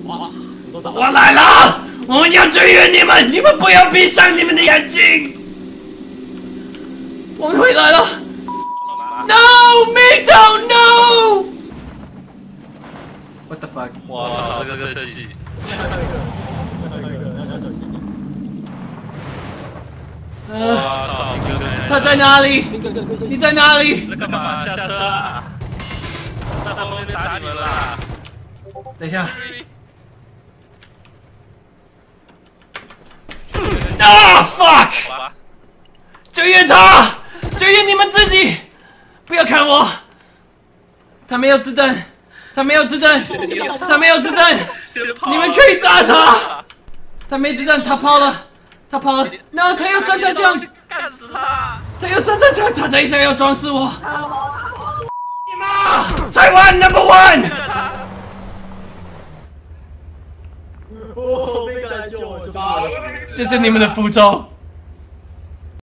我来了！我们要支援你们，你们不要闭上你们的眼睛。我们回来了。No, Mito, no! What the fuck? 哇操，这个设计。 他在哪里？你在哪里？ 在干嘛？下车啊！在后面打你们啦！ 等一下。啊 fuck！ 支援他！支援你们自己！不要看我！他没有子弹！他没有子弹！他没有子弹！你们可以打他！他没子弹，他跑了！他跑了！那他有散弹枪！ 干死他！ 他有散弹枪！他等一下要撞死我！你妈！台湾 No.1！ 谢谢你们的福州。